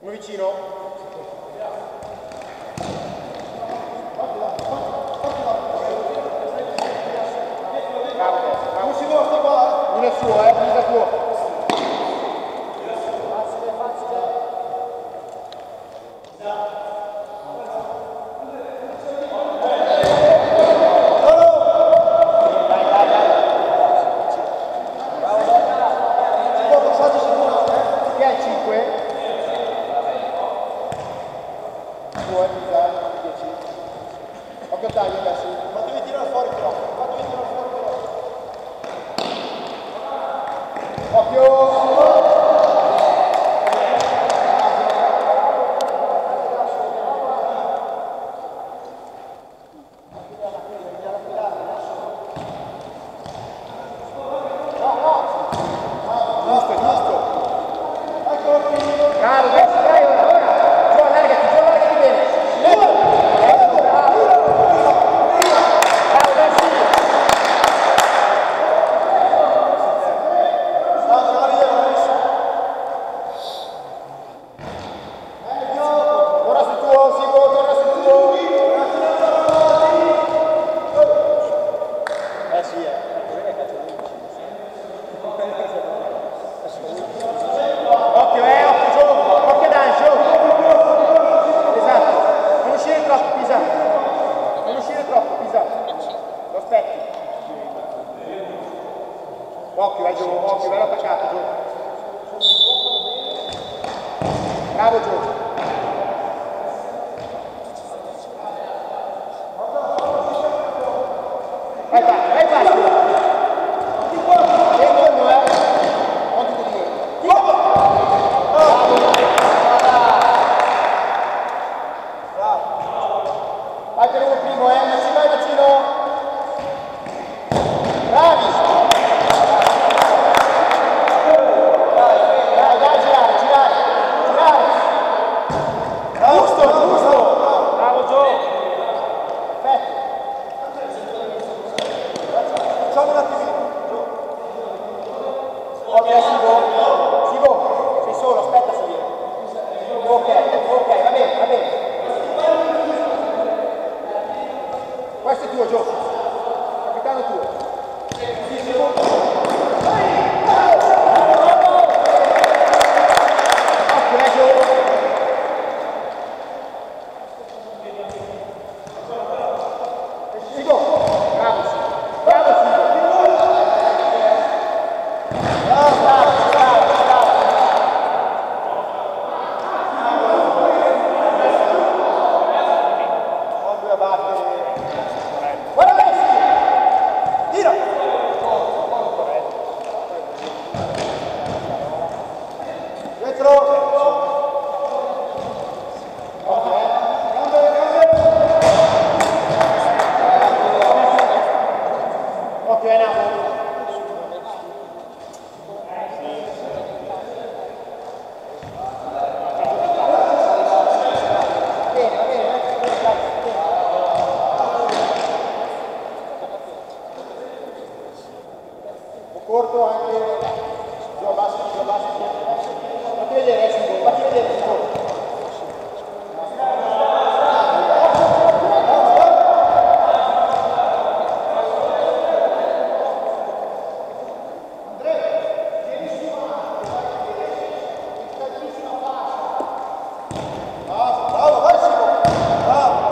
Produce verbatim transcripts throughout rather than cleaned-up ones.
Uno vicino. Bravo, bravo. Si può, sta qua. Uno è suo, eh, uno è tuo. Facile, facile. Occhio taglio adesso, fatevi tirare fuori però, fatevi tirare fuori però. Occhio! Giusto, giusto! Bravo, adesso dai ora, ora! Giù, allargati, giù, allargati bene! Occhio, eh, occhio, giù, occhio Dan, giù. Esatto, non uscire troppo, Pisa. Non uscire troppo, Pisa. Lo aspetti. Occhio, vai giù, occhio, bello attaccato, giù. Bravo, giù. Vai, vai, vai, vai. Vai per uno primo, eh, ma ci vai vicino. Bravi. Dai, dai, girare, girare, girare. Giusto, giusto. Bravo Gio. Perfetto. Facciamo un attimino. Ok, Sivo. Sivo, sei solo, aspetta a salire. Ok, ok, va bene, va bene. Questo è tuo, Gio. Capitano tuo. Sì, sì, occhio, eh, Gio. Sigo. Bravo, Sigo. Bravo, Sigo. Bravo, bravo, bravo, bravo. Non due a battere. Guarda Messi! Tira! Dietro! Ok, gambe, gambe! Ok, Napoli! Bene, va bene, corto anche giù a basso, giù a basso, fatti vedere, Sigo, fatti vedere, Sigo. Bravo, vai Sigo, bravo.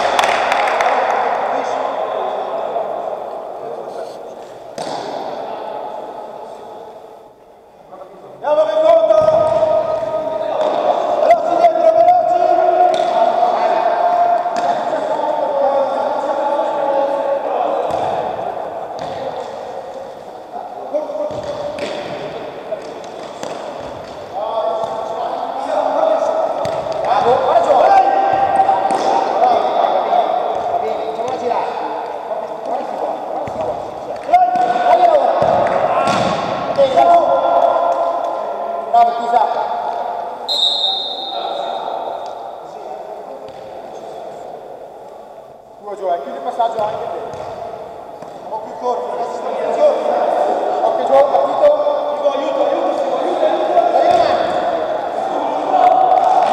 Andiamo che conta! Veloci dentro, veloci! Bravo, vai giù! Va bene, facciamola girare. Guarda chi vuole, guarda chi vuole. Dai ora! Va bene, bravo! Bravo, Pisa. Tu, Gio, chiudi il passaggio anche te. Un po' più corto, ragazzi, sta più giù. Occhio, Gio, partito. Aiuto, aiuto, aiuto, aiuto, aiuto. Dai una mano.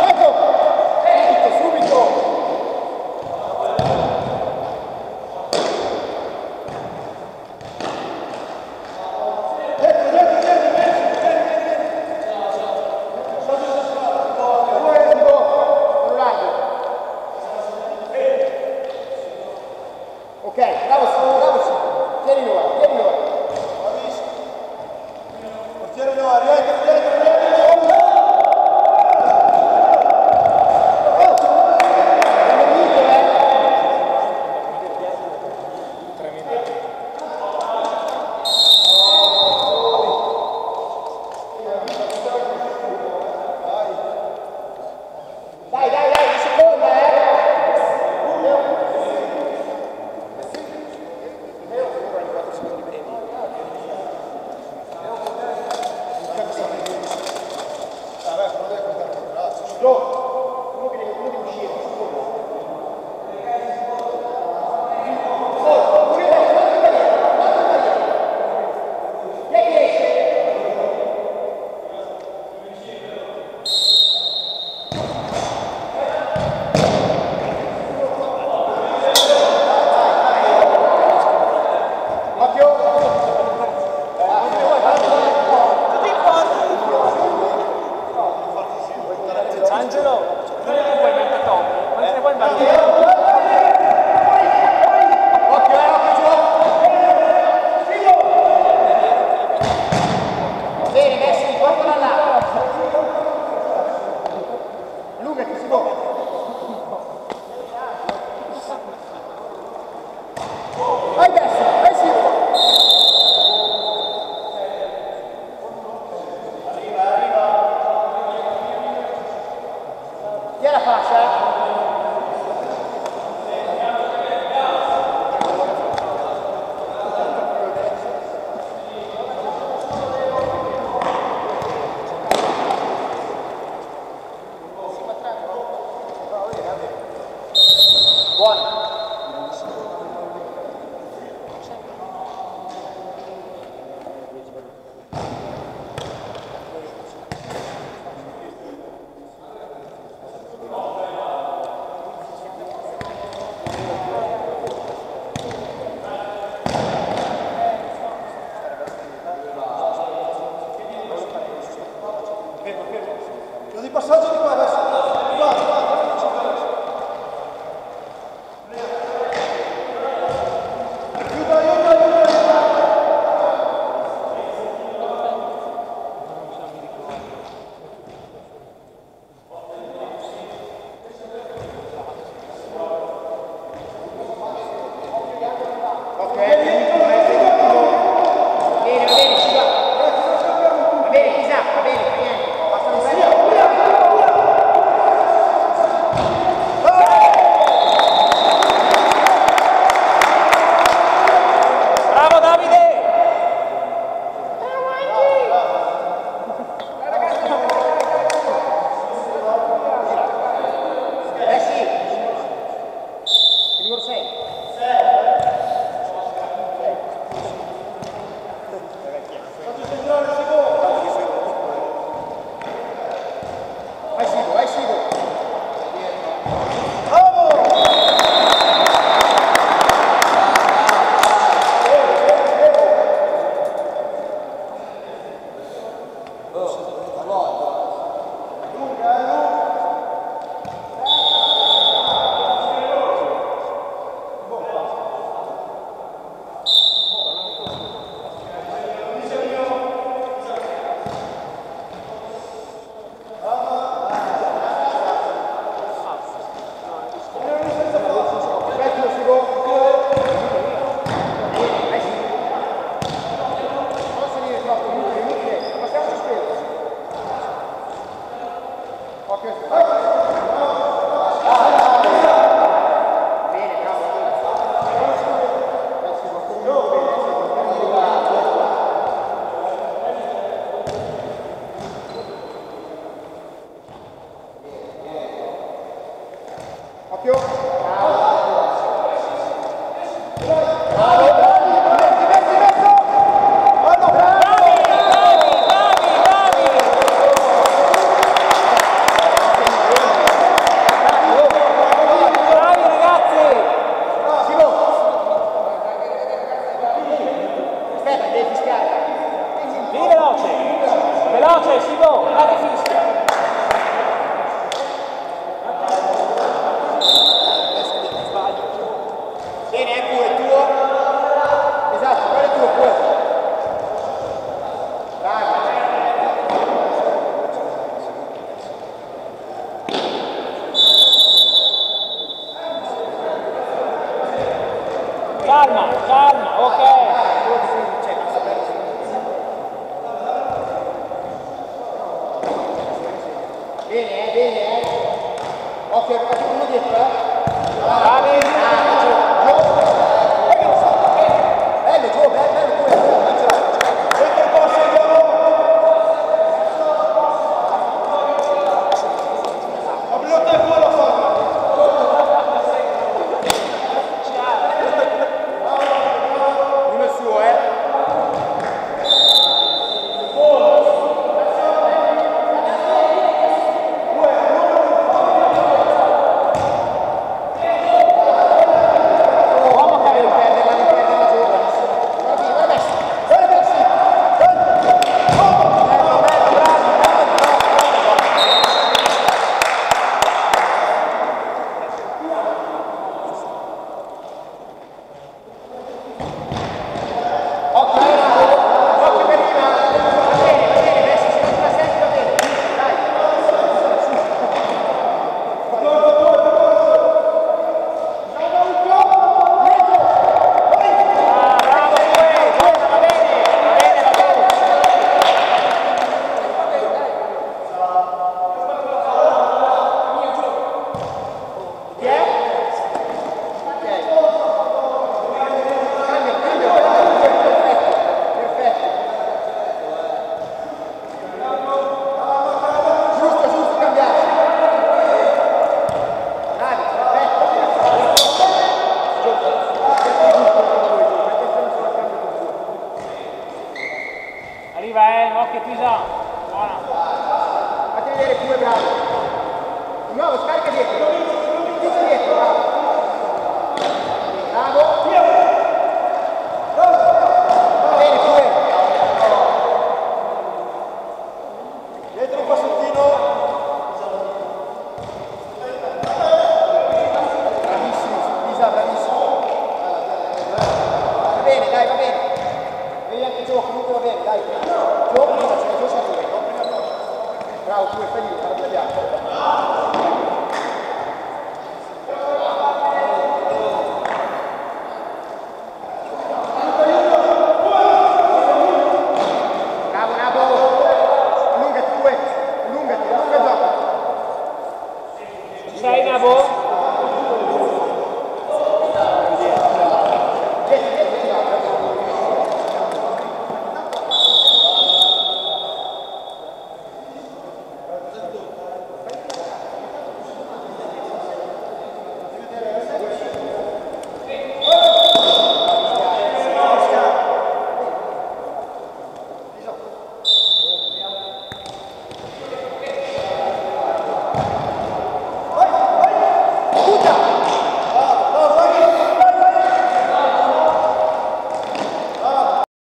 piano.